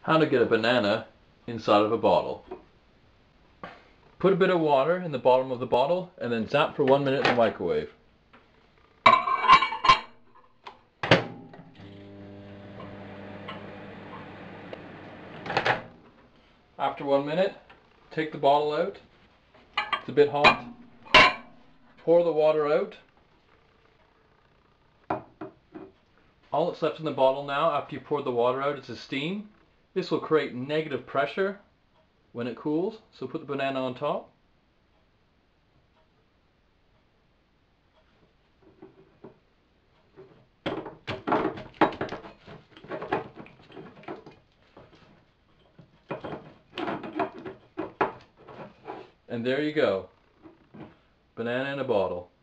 How to get a banana inside of a bottle. Put a bit of water in the bottom of the bottle and then zap for 1 minute in the microwave. After 1 minute, take the bottle out. It's a bit hot. Pour the water out. All that's left in the bottle now after you pour the water out is the steam. This will create negative pressure when it cools, so put the banana on top. And there you go. Banana in a bottle.